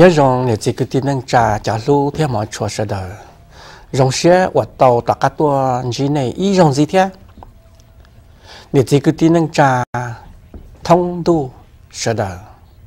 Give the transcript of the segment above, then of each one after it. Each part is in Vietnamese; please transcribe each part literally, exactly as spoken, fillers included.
nhớ rằng nếu chỉ cứ tin năng trà trả lưu theo mọi chuyện sẽ đời rong xe ở tàu tất cả tua gì này ý rong gì thế nếu chỉ cứ tin năng trà thông đủ sẽ đời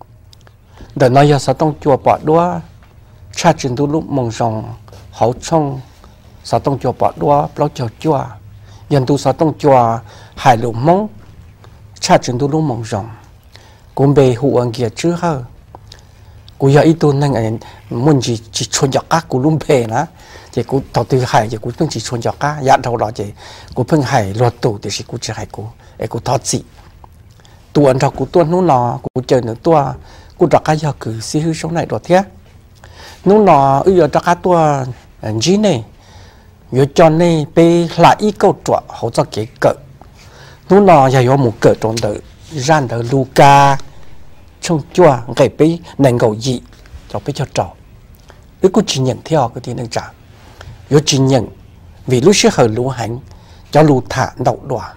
đời nói giờ sao tông chùa bỏ đua cha trình tu lúc mong rằng hậu trong sao tông chùa bỏ đua bao chùa chùa dân tu sao tông chùa hải lục mong cha trình tu lúc mong rằng cũng bị hụ anh kia chứ hơn cú giờ ít tu năng anh muốn chỉ chỉ chôn giặc cá cú lùm bể na chỉ cú đầu tư hải chỉ cúต้องchỉ chôn giặc cá giá đầu đó chỉ cú phân hải luật tù thì chỉ cú chỉ hải cú ấy cú thoát dị tu anh cho cú tuân nô nọ cú chơi nữa tua cú đặt cái giờ cứ xí hư sống này đó thế nô nọ bây giờ đặt cái tua gì này giờ cho này被lại ít câu chuyện hỗ trợ cái cỡ nô nọ giờ có một cỡ trong đời ran đời Luca trong chùa cái bị nền cầu dị cho bị cho trò, cứ cứ chỉ nhận theo cái tiếng năng trả, rồi chỉ nhận vì lúc xưa hơi lúa hành cho lúa thả đậu đòa,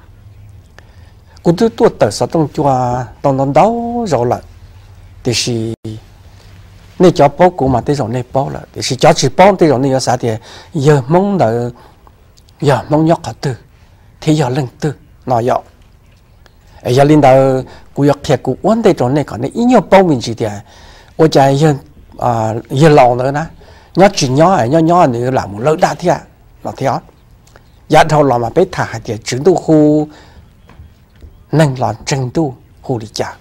cứ tôi tôi tới sau trong chùa tông tông đấu rồi lại, thì是你叫包谷嘛，这种你包了，就是叫只包这种你要啥的，要蒙的，要蒙要考的，他要认的，那要。哎呀，领导，古要看古问这种那个，那一要报名之的，我讲要啊要老了呢，要只鸟哎，要鸟你làm một lớn đại thiệt, là thế đó. Giá thầu làm mà biết thả hai tiền chứng tu khu, nâng làm chứng tu khu lý trả.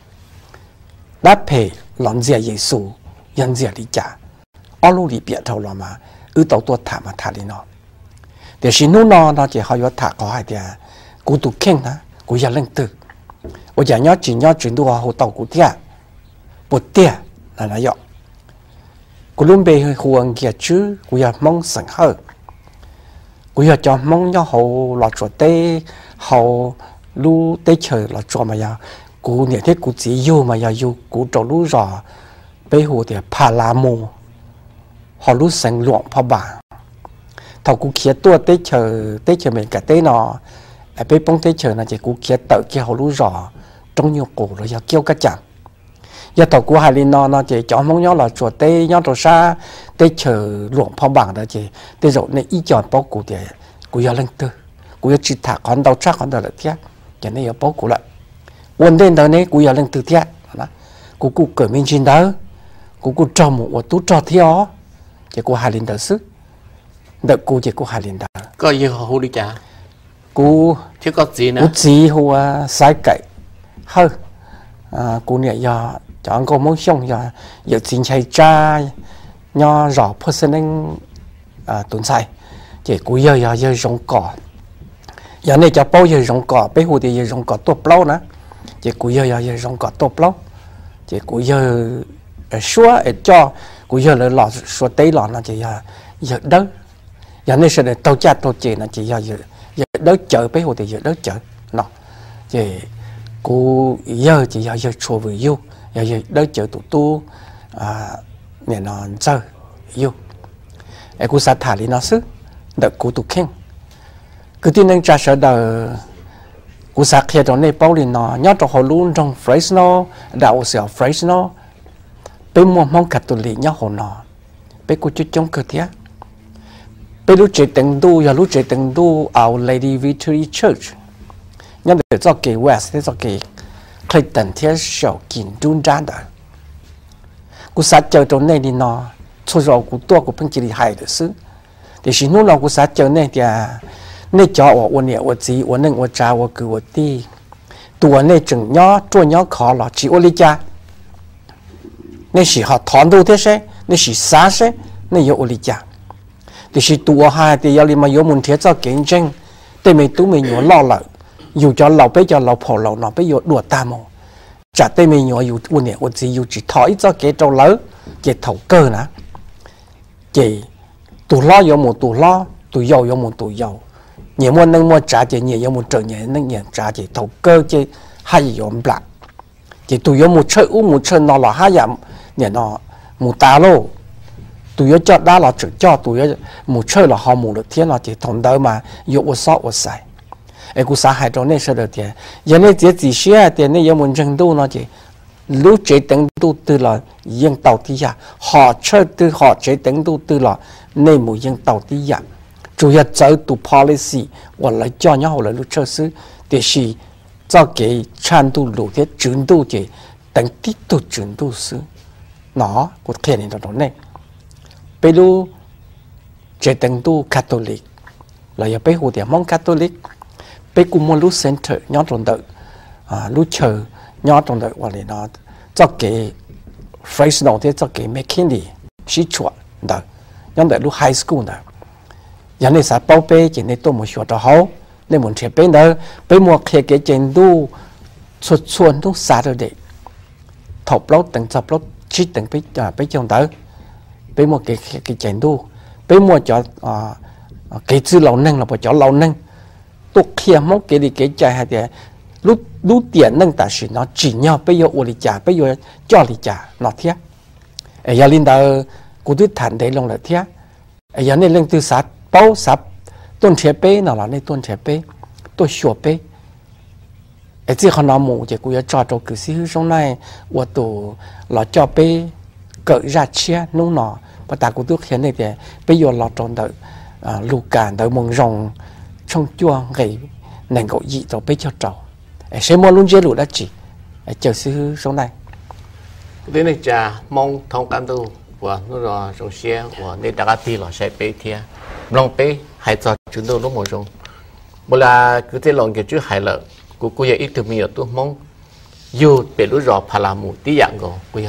Đã phải làm gì vậy số, nhân gì lý trả. ở lúc lý biệt thầu làm mà, ư tàu tua thả mà thả đi nó. Để xin nó nó nó chỉ họ có thả có hai tiền, cú tu khen đó, cú giờ lên từ. 我讲要只要进度啊，好到古点，不点那那要，古伦贝湖岸嘅主，古要蒙神好，古要叫蒙要好落做地，好路地球落做嘛要，古年啲古只要嘛要要古做路咗，背后嘅帕拉姆，好路神乱破吧，头古企多地球地球咪嘅地喏，誒背幫地球那只古企豆嘅好路咗。 trong nhiều cổ rồi giờ kêu các chàng, giờ tàu của hai linh nó nó chỉ chọn mong nhau là chuột tê nhau đồ xa tê chờ luồng phong bằng đó chỉ tê rồi này ý chọn bao cụ để cụ giờ lên tư cụ giờ chỉ thả con đầu chắc con đầu là thế cho nên giờ bao cụ lại vấn đề đó này cụ giờ lên tư thế đó cụ cụ cởi mình trên đó cụ cụ trồng một ô tú trò theo chỉ cụ hai linh đó sức đợt cụ chỉ cụ hai linh đó có gì họ đi chả cụ chứ có gì nữa cụ gì hoa sai cậy hơi à cô này giờ chọn cô muốn xong giờ giờ xin chạy tra nho rõ personal à tuần sai chỉ cô giờ giờ giờ rong cỏ giờ này cho bao giờ rong cỏ bé hồ thì giờ rong cỏ tốt lâu nữa chỉ cô giờ giờ giờ rong cỏ tốt lâu chỉ cô giờ xóa cho cô giờ là lọ xóa tấy lọ nó chỉ giờ giờ đỡ giờ này sẽ để tàu cha tàu chị nó chỉ giờ giờ giờ đỡ chở bé hồ thì giờ đỡ chở nó chỉ cô giờ chỉ giờ giờ chùa với yêu giờ giờ đỡ chờ tụ tu à nè nó chơi yêu ai cô sát thả đi nó sức đợi cô tụ khen cứ tin anh trả sợ đời cô sát kia trong này bao liền nó nhớ trong hồ luôn trong Fresno đạo sở Fresno bên mua Hmong Catholic nhớ hồ nó bên cô chú trong cơ thế bên lúc chạy từng tu giờ lúc chạy từng tu Our Lady Victory Church nhưng để cho cái West để cho cái Clayton thiết sầu kín trung gian đó, cú sát chờ trong này đi nó, cho rồi cú tua cú phân chỉ hai được xứ, để xin nó cú sát chờ này thì này cho ở ở này ở gì ở nâng ở trà ở cứ ở ti, tuổi này chừng nhỏ tuổi nhỏ khó là chỉ ở lý cha, này chỉ họ thọn đâu thế sẽ, này chỉ xa sẽ, này ở lý cha, để chỉ tuổi hai thì giờ mà có muốn thiết cho cạnh tranh, để mình tu mình nhớ lo lại. dù cho lão bây giờ lão phò lão nó bây giờ đùa ta mồ chả tay mình nhỏ dù uốn nhẹ uốn gì dù chỉ thổi cho cái trâu lớn cái thầu cơ nè chỉ tụ lo vô một tụ lo tụ giàu vô một giàu giàu nhiều mua nâng mua trả chỉ nhiều vô một trở nhẹ nâng nhẹ trả chỉ thầu cơ chỉ hay yếm bạc chỉ tụ vô một chơi u một chơi nó là hai yếm nhẹ nó một ta lô tụ vô cho đá là chỉ cho tụ vô một chơi là họ một được thiên là chỉ thòng đỡ mà vô một sọ một sai ai cũng xã hội trong này sẽ được tiền, giờ này chỉ chỉ xe tiền này giờ muốn tranh đấu nó chỉ lúc chế tính tu tư là dân tàu tí giả họ chơi tư họ chế tính tu tư là nên một dân tàu tí giả chủ yếu chơi tu policy hoặc là cho nhau là lúc chơi sư để chỉ cho cái chan tu lũ thế chuyển tu chỉ tính tích tu chuyển tu sư nó có thể này đó này bây lu chế tính tu Catholic là giờ bây hồ thì Hmong Catholic bây cũng muốn lúc center nhóm trong đợi à lúc chờ nhóm trong đợi hoặc là nó cho cái Fresno thế cho cái McKinney sĩ chuột đợi nhóm đợi lúc high school đợi giờ này sao bao bê chỉ nên tôi một số đó hậu nên muốn chơi bên đó bây mua khi cái trình độ xuất xuân lúc xa rồi đấy thọc lót từng chập lót chỉ từng bây à bây trong đó bây mua cái cái trình độ bây mua cho à cái chữ lâu nâng là bỏ cho lâu nâng tôi khi mốt cái đi cái trái hay thì lúc lúc tiền nâng ta chỉ nó chỉ nhau bây giờ ô li trả bây giờ cho li trả nó thế ấy giờ linh đạo cụ tôi thành đấy lòng là thế ấy giờ nên lên từ sát bao sát tuần chế bé nào là nên tuần chế bé tôi sửa bé ấy chỉ họ nói mù chỉ cụ cho cho cứ xí trong này ô tô là cho bé cởi ra chia nung nọ và ta cụ tôi khiến này thì bây giờ là trong đợi lù cản đợi mong rồng trong chua gầy nền gỗ dị rồi bây cho trâu sẽ mua luôn dễ lụt đã chỉ chờ sư số này đến đây cha mong thông cảm tu của nó rồi trong xe của nên đại ti là sẽ bé thia long bé hay cho chúng tôi lúc một rồng một là cứ thế lòng cái chữ hay lợi của cô ấy ít từ mình ở tôi mong dù bé lúc rồi phải làm một tí dạng rồi cô ấy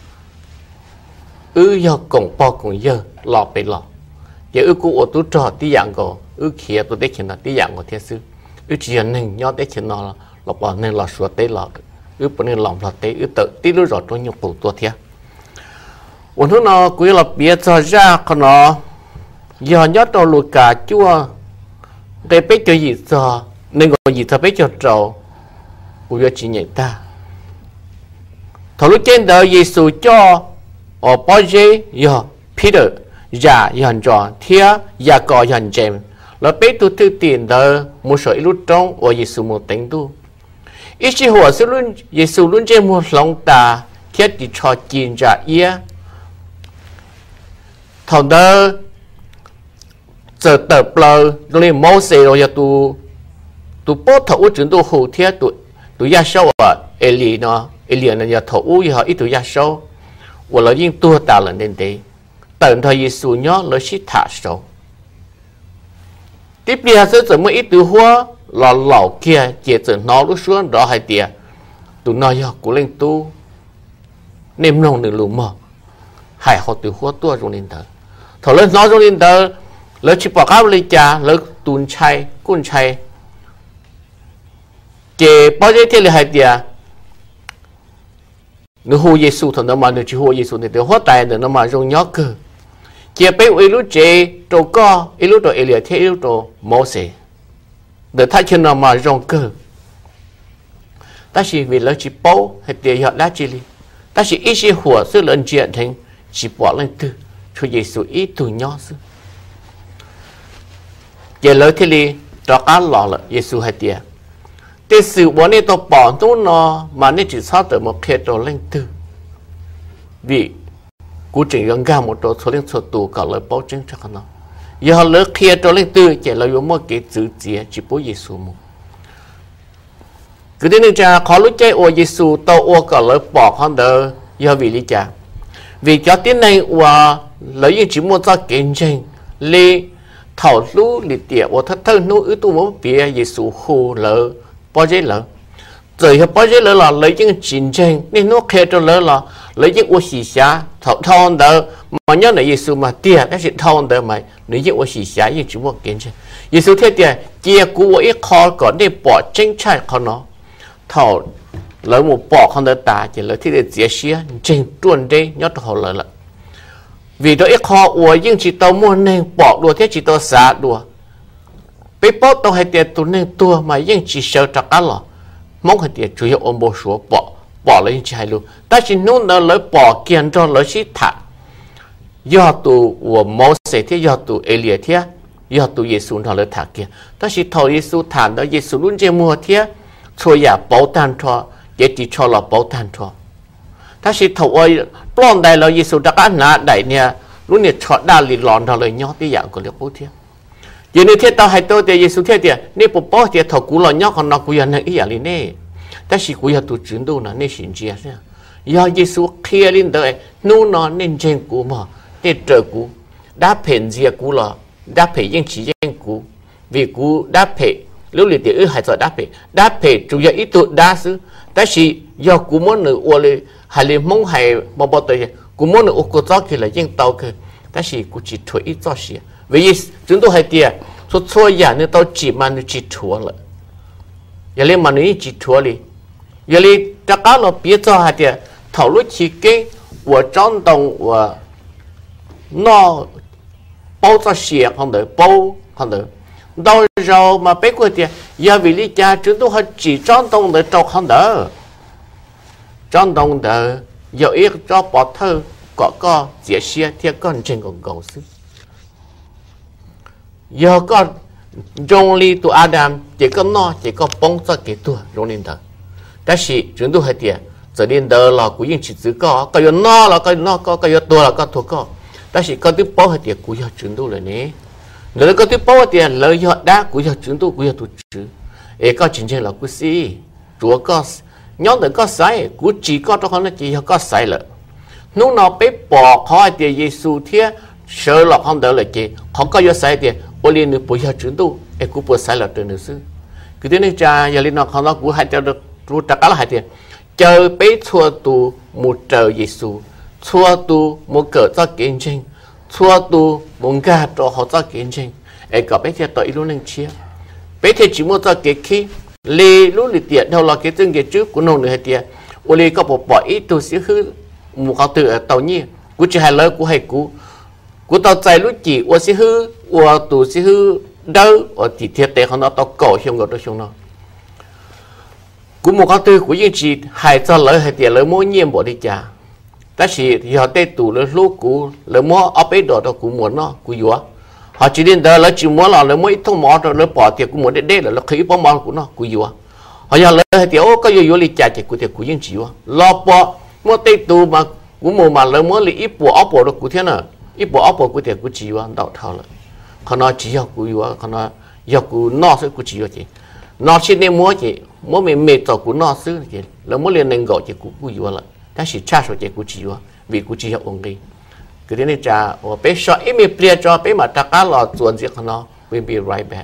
ư do cổng po cổng dơ lọ bé lọ giờ ư cụ ở tôi trò tí dạng rồi ư kia tôi để khiến là tí dạng của thiên sư ư chỉ nên nhớ để khiến nó là bỏ nên là sửa tế là ư bỏ nên lòng là tế ư tự tí lúc rồi trong nhục bổ tua thiên ổn hơn nó cũng là biết cho ra còn nó giờ nhớ đồ lụt cả chua để biết cho gì cho nên gọi gì cho biết cho trâu cũng chỉ nhận ta thằng lúc trên đời Giêsu cho ở bao giờ giờ Peter giả dần trò thia giả cò dần chém là biết tu tư tiền đời một số lúc trong ở Giêsu một tính tu ít chỉ họ sẽ luôn Giêsu luôn trên một lòng ta thiết đi cho tiền giả ia thằng đó giờ tập lờ lên mô xe rồi giờ tu tu bố thấu chuyện tu hậu thiết tu tu gia sâu à Eli nó Eli nó giờ thấu giờ ít tu gia sâu và là những tu ta là nên thế tận thời Giêsu nhớ là sĩ thả sâu tiếp theo sẽ怎么一朵花là lão kia chỉ chỉ nó lúc xuống đó hay tiệt tụi nó giờ cũng lên tu nem nông được lùm mờ hay họ từ hoa tua trong lên tờ thổi lên nó trong lên tờ lấy chỉ bỏ các lấy trà lấy tuôn chay cuốn chay chỉ bao nhiêu thế là hay tiệt nếu hồ Giêsu thằng nó mà nếu chỉ hồ Giêsu thì được hóa tài được nó mà trong nhớ cơ chỉ biết ý lúc chế trâu co ý lúc trâu Elia thế ý lúc trâu Moses để thay cho nó mà trong cơ ta chỉ vì lấy chỉ bao hay tiền họ đã chỉ li ta chỉ ít chỉ火是人chuyện thành chỉ bỏ lên từ cho Giêsu ít từ nhỏ sư giờ lấy thế li cho cá lò là Giêsu hay tiềnแต่สื่อวันนี้ตัวปอนตัวนอมาเนี่ยจิตชอบแต่มาเคลียร์ตัวเล่นตื้อวิกูจึงยังก้าวmộtตัวตัวเล่นตัวตัวก็เลยป้องจึงจักนออย่าเลิกเคลียร์ตัวเล่นตื้อเจเราอยู่มั่วเกจืดเจียจิปุยเยซูมุคือที่นึงจะขอรู้ใจโอเยซูตัวโอก็เลยปอกเขาเด้อย่าวิลิจ่าvì cho tiếng này và lấy những chỉ muốn cho kiến trình li thảo lú li tiệt và thất thân nô ư tu muốn bia Giêsu hồ lỡ bao giờ lỡ rồi họ bao giờ lỡ là lấy những chiến tranh nên nó khéo cho lỡ là lấy những ô xì xá thảo thon đỡ mà nhớ là Giêsu mà tiệt cái chuyện thon đỡ mày lấy những ô xì xá những chỉ muốn kiến trình Giêsu thế tiệt chia cú ít khó còn để bỏ tranh chạy con nó thảo lỡ một bỏ con đỡ ta chỉ lỡ thế để chia xía tranh tuần đây nhớ thảo lỡ là vì đó ít khó ủa nhưng chỉ tao muốn nên bỏ đùa thế chỉ tao xả đùa bây bỏ tao hay tiền tụi nên tua mà nhưng chỉ sợ chắc ăn lò mong hay tiền chủ yếu ôm bộ số bỏ bỏ lên chỉ hay luôn ta chỉ nôn nó lấy bỏ kiền cho lấy chỉ thả do tụ của Moses thế do tụ Elia thế do tụ Giêsu nó lấy thả kia ta chỉ thầu Giêsu thả đó Giêsu luôn chơi mua thế cho ya bảo tan cho để chỉ cho là bảo tan cho ถ้าสิถอยปล้อนได้เราเยซูตะกันหนาได้เนี่ยรู้เนี่ยช็อตได้หลีหลอนเราเลยย่อที่อย่างก็เรียกปุ๊เทียอย่างนี้เทียตาให้ตัวเดียเยซูเทียเดียนี่ปุ๊บปุ๊เทียถกูหลอนย่อของเรากูยันในอีอย่างนี้เนี่ยแต่สิกูอยากตัวจืดดูนะนี่สินเจียเนี่ยยาเยซูเคลียร์ลินเดอร์นู่นนอนเนี่ยเจงกูมาเนี่ยเจอกูđã phèn gì cú là đã phê yên chỉ yên cú vì cú đã phê lúc này thì ư hay giờ đã phê đã phê chủ yếu ít tuổi đa số但是要cú muốn nữa我嘞还嘞梦还包包的cú muốn nữa我早起来应到去但是cú只推一早些为真都还点说错呀那到几万就只错了也嘞嘛你只错哩也嘞这个了别早还点讨论起给我张动我nó bao cho xe không được bao không được đâu rồi mà bé của tiền giờ vì lý cha chúng tôi họ chỉ tròn đông để trọc không được tròn đông để giờ ít cho bỏ thơ có có dễ xe thì con trên con cầu sư giờ con trong lý tụ Adam chỉ có nó chỉ có bông cho cái tuổi trong linh thờ但是chúng tôi hay tiền giờ linh thờ là cũng chỉ chỉ có cái nó là cái nó có cái tuổi là có thuộc có但是có tiếp bao thì cũng要chứng tu rồi nè, nếu có tiếp bao thì lời họ đã cũng要chứng tu cũng要tu chữ, ấy có chính chính là cũng gì, chúa có nhóm được có sai, cũng chỉ có trong họ nó chỉ có sai了, lúc nào bị bỏ họ thì Giêsu thiê sợ là không đỡ là gì, họ có yếu sai thì, ô liên nữa cũng要chứng tu, ấy cũng bị sai là từ nữa xứ, cái thứ này cha giờ liên nó không nó cũng hay cho được chúa trả lại thì, chờ bị thua tu một trời Giêsu chua tu một cỡ cho kiến trình chua tu một gà cho họ cho kiến trình ấy có bé thì tội luôn nên chia bé thì chỉ muốn cho cái khi lì lúc lì tiệt đâu là cái chân cái trước của nông người tiệt ô lì có một bỏ ít tu sĩ hư một họ tự ở tàu nhỉ cú chỉ hai lời cú hay cú cú tàu chạy lúc chỉ ô sĩ hư ô tu sĩ hư đâu ô thì thiệt tế họ nó tàu cổ không có đâu không nó cú một họ tự cú những chỉ hai cho lời hay tiệt lời mỗi nhiệm bỏ đi trảแต่สิที่เขาได้ตู่เลยลูกกูเลยมั่วเอาไปดอดกูหมดเนาะกูอยู่เขาจีดินเดอแล้วจีมั่วเราเลยมั่วทั้งหมอเลยปอดเตียกูหมดเด็ดๆแล้วขี้ป้อมอกูเนาะกูอยู่เขาอยากเลยเดี๋ยวก็อยู่อยู่ลิจ่าเจ็กูเตียกูยังจีวะรอปอมั่วได้ตู่มากูมั่วมาเลยมั่วเลยอีปัวเอาปัวกูเท่านั้นอีปัวเอาปัวกูเตียกูจีวะดาวเท่าเลยเขานอจีเอากูอยู่เขานออยากกูนอซื้อกูจีวะจีนอชิ้นนี้มั่วจีมั่วไม่เมตต่อกูนอซื้อจีแล้วมั่วเรียนหนึ่งก่อจีกูกูอยู่ละ但是查出这估计哇，为估计要稳定。可是你查我别说，因为别做别嘛，大家老做这个呢 ，we'll be right back。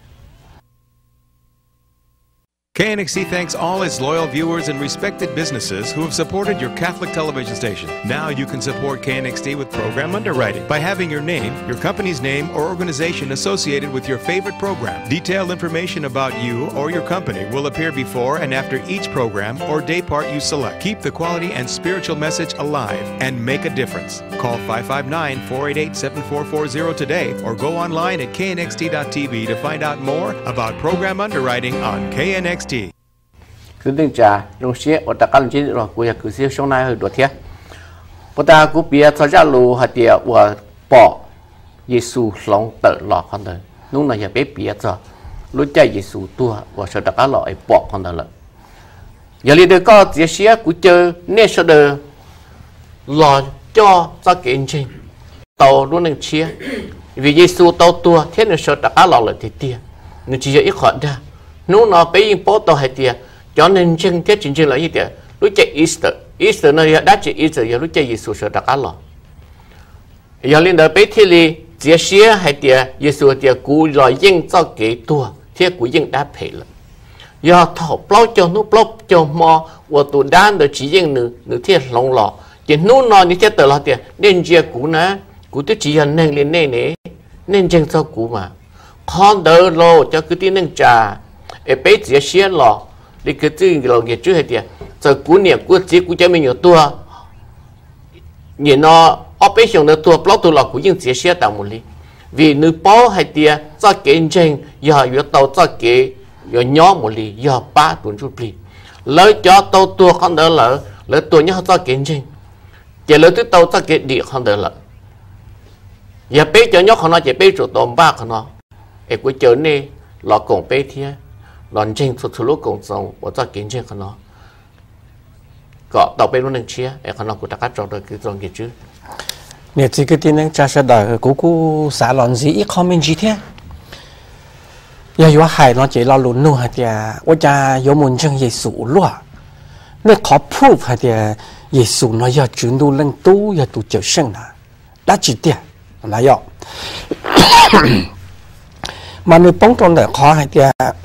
K N X T thanks all its loyal viewers and respected businesses who have supported your Catholic television station. Now you can support K N X T with program underwriting by having your name, your company's name, or organization associated with your favorite program. Detailed information about you or your company will appear before and after each program or day part you select. Keep the quality and spiritual message alive and make a difference. Call five five nine, four eight eight, seven four four zero today or go online at K N X T dot T V to find out more about program underwriting on K N X T. Cứ đừng trả trong xe ở tất cả những chuyện rồi của cứ xe sau này hơi đột thế, bọn ta cũng biết cho ra lù hạt địa và bỏ Giêsu lòng tự lọ con đời, lúc này giờ bé biết rồi, lúc chạy Giêsu tua và sau tất cả loại bỏ con đời lại, giờ đi được có chiếc xe của chơi nên sau đó lọ cho cho kiện trình tàu luôn nên chia, vì Giêsu tàu tua thế nên sau tất cả loại lại thì tiền, nên chỉ ít khoản ra, lúc nào bé yên bỏ tàu hay tiền cho nên chân thế chính chính là gì vậy? Lúc chạy Easter, Easter này đã chạy Easter, giờ lúc chạy Giêsu sẽ đặt cá lò. Giờ lên đó bé thì li, chia sẻ hay tiệt Giêsu tiệt cú rồi yên cho cái tua, thế cú yên đã phải了. Giờ thọ bao cho nó bao cho mò, và tụ đan được chỉ yên nữa, nữa thế lòng lò, chỉ nó nói như thế tự là tiệt, nên chia cú nè, cú tôi chỉ nhận nên lên này nè, nên chân cho cú mà, con đỡ lo cho cứ tin nên trả, để bé chia sẻ lò. Đi cái chuyện cái lòng nghiệp trước hay tiệt, giờ cú niệm cú chỉ cú cho mình nhiều tua, nhìn nó operation nó tua, bao tua là cú những chia sẻ tạo một lý, vì nếu bao hay tiệt, cho cái chân, giờ giờ tàu cho cái, giờ nhỏ một lý, giờ ba bốn chục lý, lấy cho tàu tua không đỡ lỡ, lấy tua nhỏ cho cái chân, chỉ lấy tới tàu cho cái địa không đỡ lỡ, giờ bé cho nhỏ không nói chỉ bé chỗ tôm ba không nói, em cú chờ này là cùng bé thiệt. 乱正出出路工作，我在见证可能， có tàu bên luôn nâng chia để con nó cũng đã cắt trâu được cái dòng gì chứ nếu chỉ cái tin nâng cha sẽ đợi cú cú xả lòn gì ít comment gì thế giờ yếu hại nó chỉ là lún nụ hả thì tôi cha yếu muốn chân Giêsu luôn nên khó proof hả thì Giêsu nó giờ chuyển đồ lên tu giờ tu trở sinh là đã chỉ tiền là yếu mà nếu bóng trong đời khó hả thì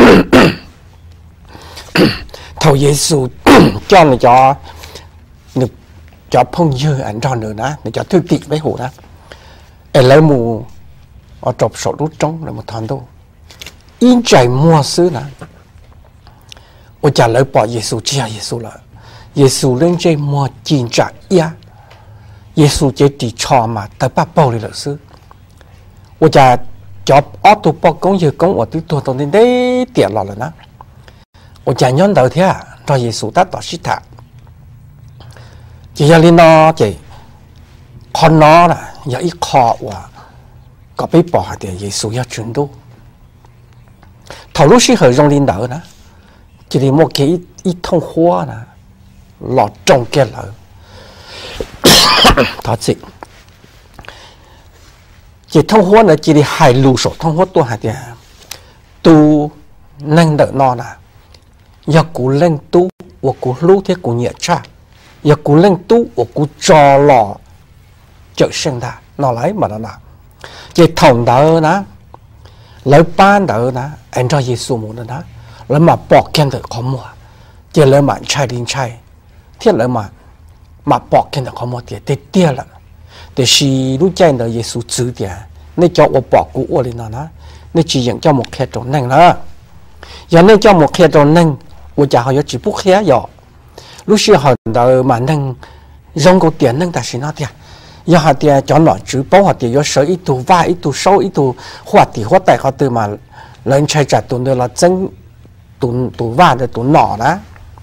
thầu Giêsu cho nó cho được cho phong dư ảnh cho nữa đó để cho thư tị với hủ đó ở lấy mù ở trộp sổ đút trống là một thằng đâu in chạy mua xứ nè tôi trả lời bỏ Giêsu chia Giêsu là Giêsu lên chơi mua chín trả ia Giêsu chơi chỉ cho mà tới ba bao đi là xứ tôi trả cho ở tụ bao công giờ công ở tụ tụ tụ đến đấy tiền là nè tôi trả nhon đầu thế à cho Giêsu ta tỏ xít thà chỉ là linh nó chỉ con nó là giờ ít khó và có bị bỏ thì Giêsu要chuyển đổi thầu lúc xí hơi trong linh đạo nè chỉ là một cái ít thông hoa nè lọt trong cái lợ thật sự chỉ thông hoa là chỉ là hai lù sổ thông hoa tôi hai tiền tu nâng đỡ nó nè giờ cú lên tu và cú lú thế cú nhẹ cha giờ cú lên tu và cú trò lò trợ sinh ta nó lấy mà nó nào chỉ thông đỡ nè lấy ban đỡ nè anh cho Giêsu muốn đó nè lấy mà bỏ kén được khó mua chỉ lấy mà chạy đi chạy thiết lấy mà mà bỏ kén được khó mua tiền để tiền là để xí lúc chạy được Giêsu giữ tiền nên cho我bỏ cú ở lên nó nè nên chỉ dành cho một khe trộn nâng đó giờ nên cho một khe trộn nâng我家好像只不开药，lúc xưa họ đợi mà nâng rong có tiền nâng ta xin nó tiền, giờ họ tiền cho nó chữ bao họ tiền có sở ít tu vài ít tu sâu ít tu hoa tiền hoa tài họ từ mà lên chạy trả tuần được là chân tuần tu vài được tuần nọ đó,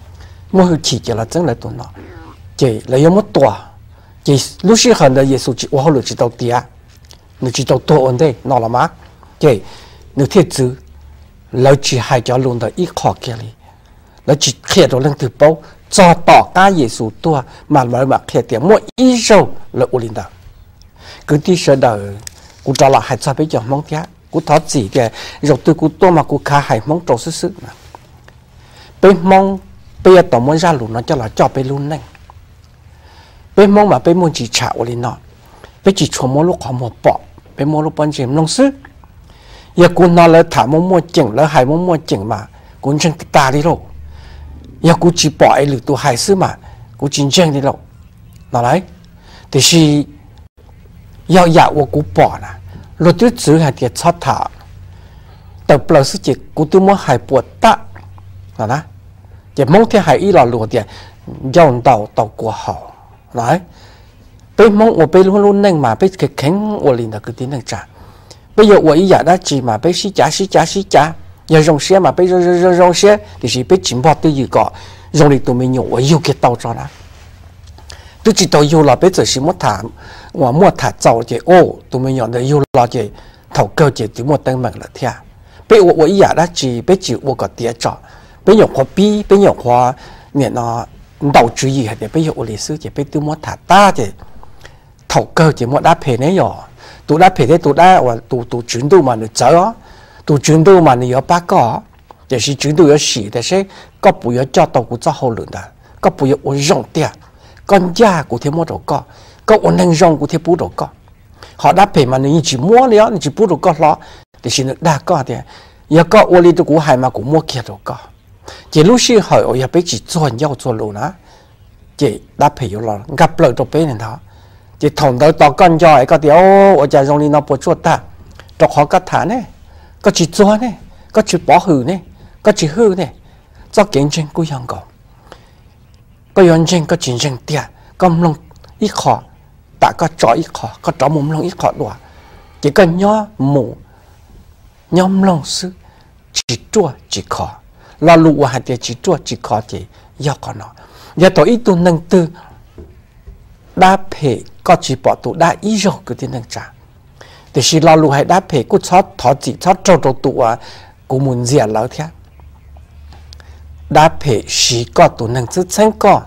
mỗi chỉ chỉ là chân là tuần nọ, chỉ là有么多，chỉ lúc xưa họ đợi Giêsu chỉ 我后来知道tiền，你知道多问题，孬了吗？chỉ你贴纸，老只还叫弄到一块给你。แล้วจิตเครียดเราเรื่องถือเป้าจอต่อก้าเยซูตัวมาเลยมาเครียดเตียมั่วอีโร่แล้วอุลินดากูที่เสด็จกูจะละหายใจไปจากมองเท้ากูทอดสีแกเราตัวกูตัวมากูขาหายมองโตซื่อๆนะไปมองไปต่อมวยราหลุนนั่นจะละจ่อไปลุ้นนั่งไปมองมาไปมองจีฉาอุลินนอไปจีชมมลูกของหมอปอไปมองลูกปนเจมลงซื้ออย่ากูนอนเลยถามมองมัวเจ๋งแล้วหายมองมัวเจ๋งมากูจึงตาดิโล要估计保爱力度还是嘛，估真正的咯，哪来？但是要压我估保啦，落对只还得操他，但不是只估对么还不大，哪来？也蒙天还一老落点，用到到过好，来，被蒙我被luôn luôn nâng mà被cái khánh我liền là cái tiếng nâng trả, bây giờ我一压那只嘛被西加西加西加。要用些嘛，被用用用用些，就是被进步对一个用力都没用，我又给倒着了，都知道有了，被这是莫谈，我莫谈早的哦，都没用的有了的头高的就莫登门了天，被我我一下那只被就我个跌着，被用花币，被用花面那导注意还得被用我历史的被都莫谈大的头高的莫打赔呢哟，都打赔的都打我都都全都嘛你走啊。tu chuyển đồ mà nhiều ba có, để chỉ chuyển đồ có xỉ để sẽ có bùi cho tàu của cho hậu lượng đó, có bùi ở rong tiền, con gia của thế mua đồ có, có ở nâng rong của thế bù đồ có, họ đã phải mà你只摸了，你只不如个了，就是那大个的，也个我里头股海嘛股摸起都个，这路是好，我也被只做要做路呢，这大朋友了，gặp lợi都被人他，这同到到跟着个的哦，我家用你那不做的，就好个谈呢，个只做呢，个只保护呢，个只好呢，做竞争不一样个，个竞争个竞争点，个唔弄一考。大家找一考，个找我们弄一考多，这个鸟母鸟老师只做只考，老路我还得只做只考的要个喏，要到一度能得搭配个只保度搭一肉个的能查，但是老路还搭配个操陶子操做做度啊，古门热老天搭配十个都能支撑个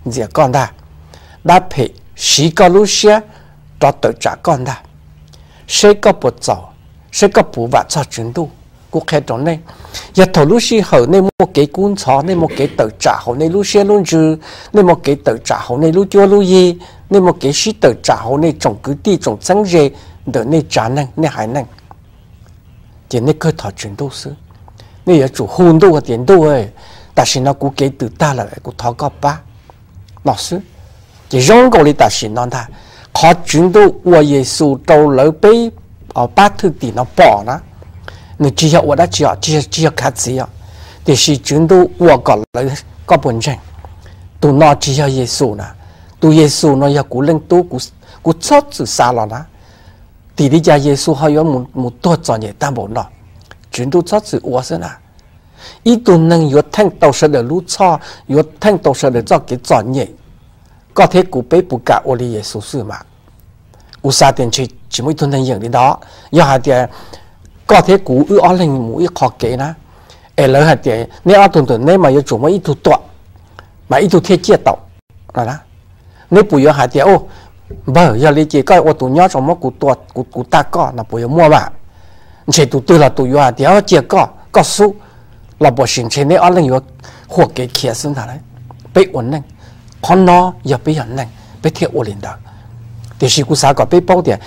giờ con ta đã phải xí có lúc xe cho tự trả con ta sẽ có bộ dầu sẽ có bộ vật cho chuyển tu cuộc hệ trong này giờ thầu lúc xí hậu nên một cái cuốn sổ nên một cái tự trả hậu nên lúc xe luôn chứ nên một cái tự trả hậu nên lúc chưa lúc gì nên một cái xí tự trả hậu nên trồng cứ đi trồng sáng rề để nên trả năng nên hải năng chỉ nên cơ thọ chuyển tu sư nên giờ chủ hôn tu và tiền tu ấy ta xin nó cũng kể từ ta là cũng thọ có ba老师chỉ rong cầu đi ta xin nó ta họ chuyển tu và Giêsu trâu lỡ bấy ở ba thứ tỷ nó bỏ đó người chỉ học đã chỉ học chỉ chỉ học khác gì à thì是chuyển tu và có lỡ có本身tu nó chỉ học Giêsu nè tu Giêsu nó giờ cũng lên tu cũng cũng chót từ xa rồi nè thì đi ra Giêsu họ có một mộtตัวจอtam bộ nó chuyển tu chót từ uất nữa ít tu năng yếu thanh đầu sẽ được lú cho yếu thanh đầu sẽ được cho cái chọn nhẹ có thể cụ bé bù cả ô li Giêsu sư mà u sa tiền chỉ chỉ mới tu năngอย่างนี้đó giờ hạt tiền có thể cụ ư ở lên mũi khó kế na ở lỡ hạt tiền nếu ở tuần tuần nếu mà yếu chủ mới ít tu tuột mà ít tu thiết chia tàu là đó nếu bù yếu hạt tiền ô bờ giờ lý chỉ coi ô tu nhớ trong mắt cụ tuột cụ cụ ta có là bù yếu mua mà chỉ tu tư là tu yếu hạt tiền ở chia có có số là bộ sinh trên này ở lên yếu hoặc cái kia sinh ra đấy bị ổn định con nó giờ bị ổn định bị thiệt ổn định đó thì sự cố sao có bị bao tiền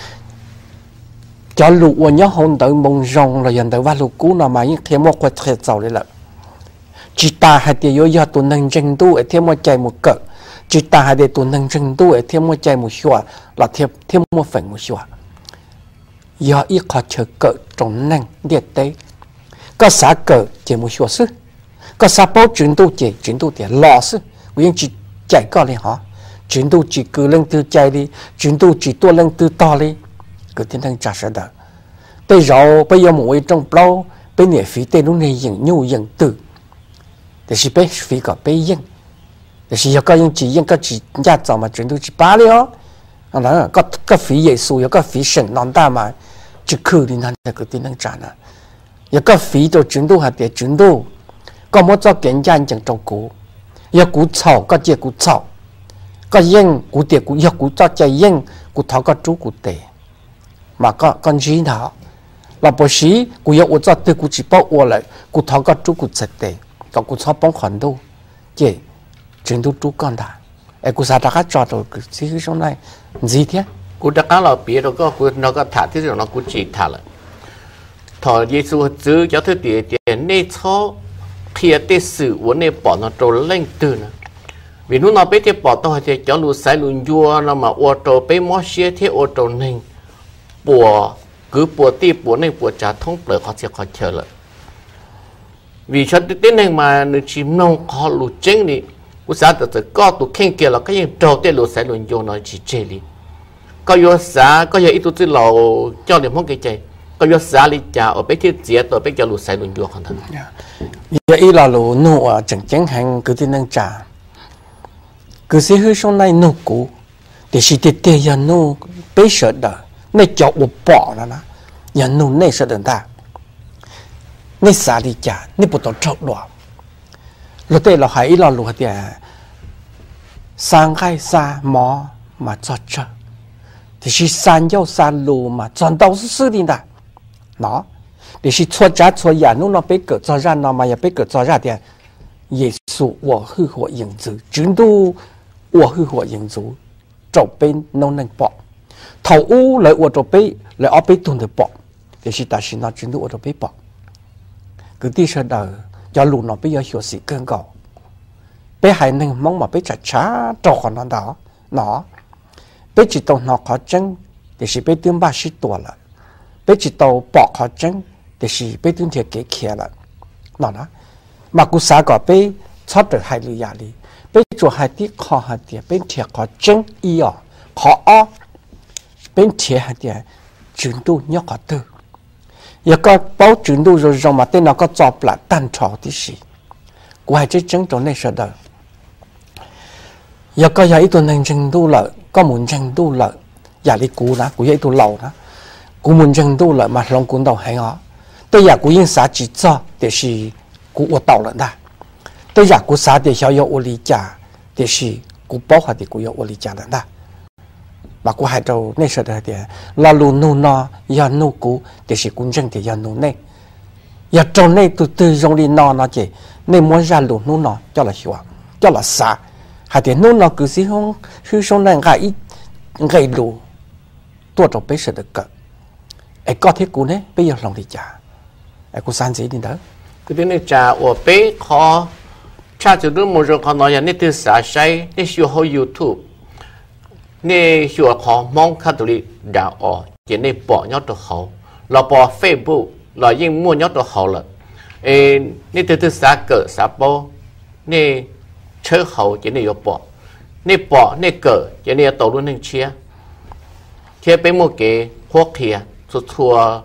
cho lũ ổn nhớ hôn tới mông rong là dần tới vào lũ cũ nào mà những thêm một quạt thiệt giàu đấy là chỉ ta hay thì yếu giờ tụi nâng chân tu ở thêm một chạy một cỡ chỉ ta hay thì tụi nâng chân tu ở thêm một chạy một xóa là thêm thêm một phần một xóa giờ ít khó chờ cỡ trong nâng điện tế có xã cỡ chỉ một số sự có xã bao chuyển tu chỉ chuyển tu tiền lọ sự vì chỉ chạy có lên họ chuyển tu chỉ cứ lên từ chạy đi chuyển tu chỉ tua lên từ to đi cứ thiên thần trả sẽ đỡ bây giờ bây giờ mỗi trong bao bên này phí tên lúc này dừng nhu dừng từ để chỉ biết phí có bây dừng để chỉ có những chỉ những cái chỉ nhà giàu mà chuyển tu chỉ ba đi đó là có có phí Giêsu có phí神 non ta mà chỉ cứ điนั่นแต่cứ thiên thần trả nè giờ có phí cho chuyển tu hạt để chuyển tu có một cho kiện gian chẳng trong cũ giờ cũ chậu có chia cũ chậu có yên cũ tiệt cũ giờ cũ cho chạy yên cũ tháo có chú cũ tệ mà có con gì đó là bác sĩ cũ giờ cũ cho từ cũ chỉ bảo qua lại cũ tháo có chú cũ sạch tệ có cũ cho bóng khoản đâu chứ chuyển tu chú con đã ai cũ sao đã cho rồi cái gì trong này gì thế cũ đã cá là biết rồi có cũ nó có thả thế rồi nó cũ chỉ thả lại thọ Giêsu giữ cho thứ tiền tiền nên cho khi tế sự của nên bỏ nó trôi lên từ nữa vì nó biết thì bỏ tôi thì cho lũ sai lũ vua nó mà ô tô bé mót xe thì ô tô nên bỏ cứ bỏ ti bỏ nên bỏ trả thông lợi họ sẽ khó chờ lại vì cho đến này mà nó chỉ nông họ lũ chính đi của xã tự tự có tụ khen kia là cái gì trâu tên lũ sai lũ vua nó chỉ chơi đi có vô xã có giờ ít tụ chỉ lầu cho điểm không cái chơi có vô xã đi chào ở bên thiết diện tôi bên cho lũ sai lũ vua không thành giờ ít là lũ nô à chẳng chẳng hàng cứ tin năng trả cứ sẽ hơi sau này nô cũ để chỉ để để giờ nô bây giờ đó này cho我bỏ了呢giờ nô này sẽ đừng ta này xã đi trả này bắt đầu trộn đó lúc đấy là hay là lúc đấy sang khai xa mò mà cho chơi thì chỉ san giao san lù mà toàn đâu是事情的nó để chỉ错家错呀弄那被个做让那嘛也被个做让的耶稣我会活影子真都我会活影子走边弄能bỏ thầu u lại我走边lại ở bên tuần được bỏ để chỉ ta xin nó真都我走边bỏ cứ đi sau đời cho lù nó bây giờ hiểu sự cơn cầu bé hai nâng mong mà bé chả chả trò còn nó đó nó bé chỉ tàu nó khó chân để chỉ bé tương ba十多了bé chỉ tàu bỏ khó chân để chỉ bé tương thiệt kế kia là nó đó mà cú xã có bé thoát được hai lưỡi đi bé chỗ hai tí khó hai tí bé thiệt khó chân y ở khó o bé thiệt hai tí chuyển tu nhớ khó tư giờ có báo chuyển tu rồi rồi mà tên nó có chọc lại tan trò tí gì cú hai chiếc chân chỗ này sợ đời giờ có giờ ít tuần hành chân tu lợi có muốn chân tu lợi giờ đi cú đó cú vậy tu lầu đó cú muốn chân tu lợi mà lòng cuốn đầu hay họ tôi giờ cú yên xã chỉ cho để是cú我到了的tôi giờ cú xã để 小有我理解để是 cú bỏ hạt thì cú yêu uli cha lần đó mà cú hai trâu nên sợ đời thì là lu nu no ya nu cú thì chỉ cũng chân thì ya nu này ya trâu này từ từ trong đi no nó chỉ nên muốn ra lu nu no cho là hiệu cho là xa hai thì nu no cứ xí không cứ xong này gãy gãy lu tua trâu bé sợ được cỡ ai có thế cú này bây giờ lòng thì cha ai cú san gì đi đó cái tiếng này cha ở bé khó cha chỉ được một rồi khó nói là nên từ xã sai nên hiểu học YouTube nên hiểu học Hmong Catholic đã ở chỉ nên bỏ nhau được học là bỏ Facebook là những mua nhau được học là nên từ từ xã cỡ xã bao nên chơi học chỉ nên bỏ nên bỏ nên cỡ chỉ nên tổ luôn nên chia chia bên một cái quốc kia thua thua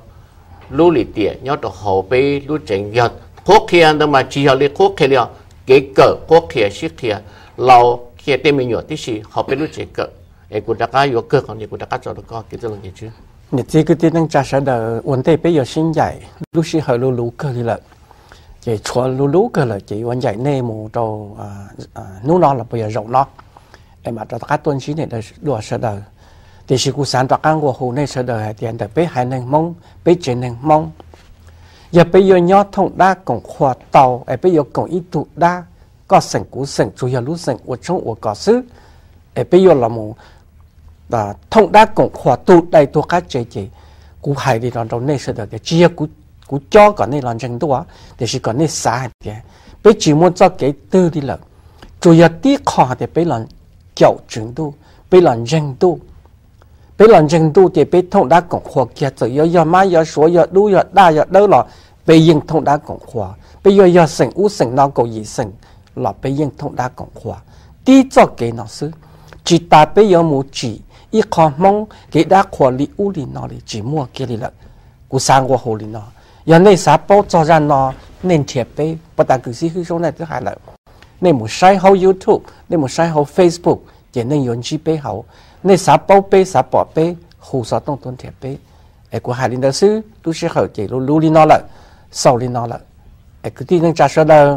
lũ lịt tiền nhau được học bên lũ trình nhật quốc kia đó mà chỉ là lấy quốc kia là cái cỡ quốc kia ship kia lâu kia tên mình nhớ tí gì học bên lũ trình cỡ ai cũng đã có yêu cỡ còn ai cũng đã có cho được có cái thứ gì chứ 你这个地方假设的问题比较新仔，路是和路路个的了，就除路路个了，就问仔内幕到啊啊努那了不要肉那，哎嘛，到大家东西呢的路是的，但是古山大家过后呢是的还点的被海能蒙，被真能蒙，也被有鸟通大共花刀，哎被有共一度大，个省古省主要路省我从我搞事，哎被有了么。và thông đa cộng hòa tụ đại tụ các chế chế cú hay đi làm trong này sẽ được cái chia cú cú cho còn này làm chân đó để chỉ còn này xả cái bây chỉ muốn cho cái tư đi là chủ yếu tí khó để bây làm kiểu chứng tu bây làm chân tu bây làm chân tu thì bây thông đa cộng hòa kia tự do do mai do số do đủ do đa do đâu là bây giờ thông đa cộng hòa bây giờ do sinh u sinh nào cầu gì sinh là bây giờ thông đa cộng hòa tí cho cái nó xứ chỉ ta bây giờ muốn chỉ ít khó mong cái đã khoa lý u lý nó thì chỉ mua cái gì là cú sang qua hồ lý nó giờ này xã bảo cho ra nó nên thiệt bé bắt đầu cứ xí số này thứ hai là nên một sai hậu YouTube nên một sai hậu Facebook chỉ nên dùng chi bé hậu nên xã bảo bé xã bỏ bé hồ sơ tông tôn thiệt bé ai của hai linh đạo sư tu sĩ hậu chỉ lu lý nó là sau lý nó là ai cứ tin rằng trả sợ là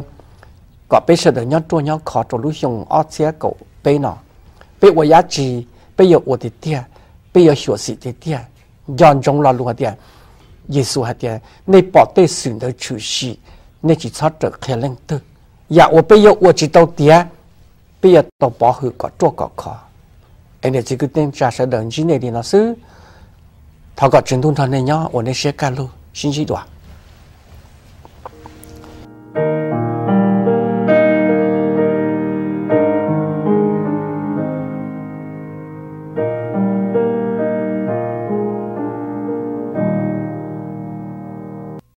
có bé sợ được nhau chua nhau khó cho lu dùng ở xe cậu bé nó bé của giá trị bây giờ ở đây tiền, bây giờ hiểu sự thế tiền, dân chúng là luôn tiền, Giêsu hạt tiền, nên bỏ tay xử được chủ sĩ, nên chỉ cho được khởi lên tư, giờ ở bây giờ ở chỉ đầu tiền, bây giờ tao bỏ hư có chỗ có khó, anh này chỉ cứ tên trả sẽ đợi gì này thì nó xứ, thằng có truyền thông thằng này nhá, ở đây sẽ cả luôn, xin chỉ đoạt.